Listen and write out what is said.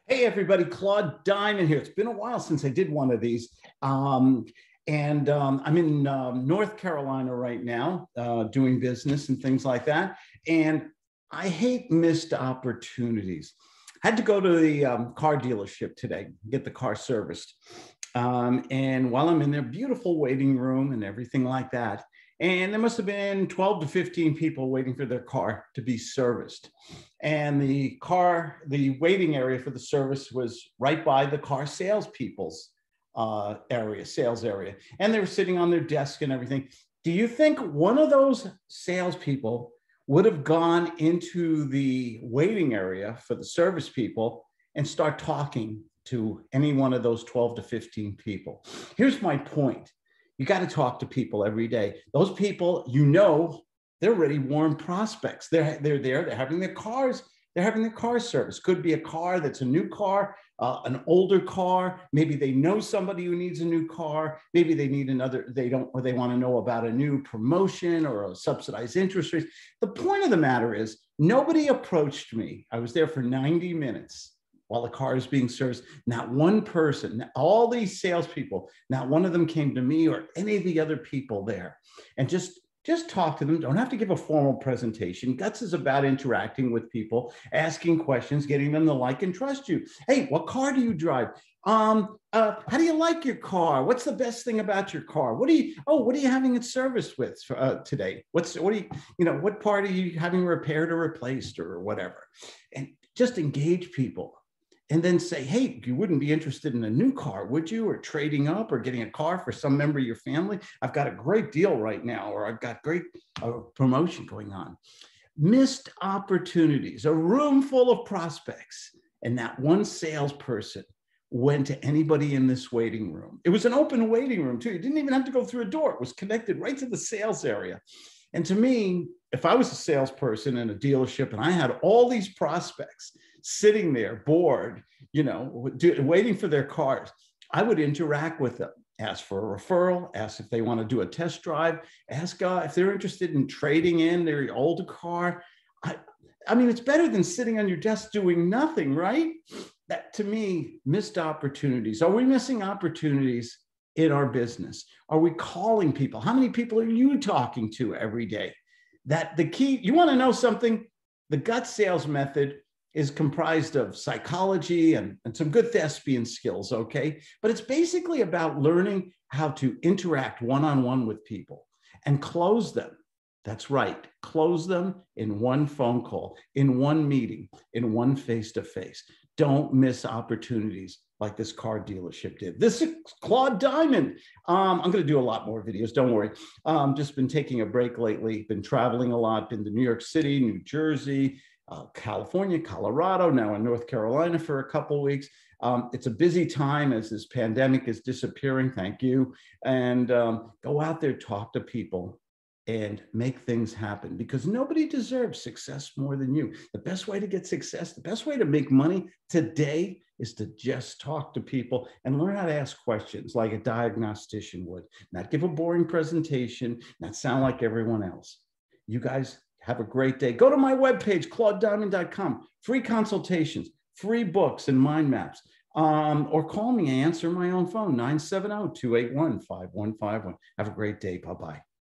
Hey, everybody, Claude Diamond here. It's been a while since I did one of these. I'm in North Carolina right now, doing business and things like that. And I hate missed opportunities. I had to go to the car dealership today, get the car serviced. And while I'm in their beautiful waiting room and everything like that, and there must have been 12 to 15 people waiting for their car to be serviced. And the waiting area for the service was right by the car salespeople's sales area. And they were sitting on their desk and everything. Do you think one of those salespeople would have gone into the waiting area for the service people and start talking to any one of those 12 to 15 people? Here's my point. You got to talk to people every day. Those people, they're already warm prospects. They're there. They're having their cars. They're having their car service. Could be a car that's a new car, an older car. Maybe they know somebody who needs a new car. Maybe they need another. They don't, or they want to know about a new promotion or a subsidized interest rate. The point of the matter is, nobody approached me. I was there for 90 minutes while the car is being serviced. Not one person, all these salespeople, not one of them came to me or any of the other people there. And just talk to them. Don't have to give a formal presentation. Guts is about interacting with people, asking questions, getting them to like and trust you. Hey, what car do you drive? How do you like your car? What's the best thing about your car? What are you having it serviced with today? What part are you having repaired or replaced or whatever? And just engage people. And then say, hey, you wouldn't be interested in a new car, would you? Or trading up or getting a car for some member of your family? I've got a great deal right now, or I've got great promotion going on. Missed opportunities, a room full of prospects. And not one salesperson went to anybody in this waiting room. It was an open waiting room too. You didn't even have to go through a door. It was connected right to the sales area. And to me, if I was a salesperson in a dealership and I had all these prospects sitting there bored, waiting for their cars, I would interact with them, ask for a referral, ask if they want to do a test drive, ask if they're interested in trading in their older car. I mean, it's better than sitting on your desk doing nothing, right? That, to me, missed opportunities. Are we missing opportunities in our business? Are we calling people? How many people are you talking to every day? That the key, you want to know something? The gut sales method is comprised of psychology and some good thespian skills, okay? But it's basically about learning how to interact one-on-one with people and close them. That's right, close them in one phone call, in one meeting, in one face-to-face. Don't miss opportunities like this car dealership did. This is Claude Diamond. I'm going to do a lot more videos, don't worry. Just been taking a break lately, been traveling a lot, been to New York City, New Jersey, California, Colorado, now in North Carolina for a couple of weeks. It's a busy time as this pandemic is disappearing, thank you. And go out there, talk to people, and make things happen, because nobody deserves success more than you. The best way to get success, the best way to make money today is to just talk to people and learn how to ask questions like a diagnostician would. Not give a boring presentation, not sound like everyone else. You guys have a great day. Go to my webpage, claudediamond.com. Free consultations, free books and mind maps. Or call me and answer my own phone, 970-281-5151. Have a great day. Bye-bye.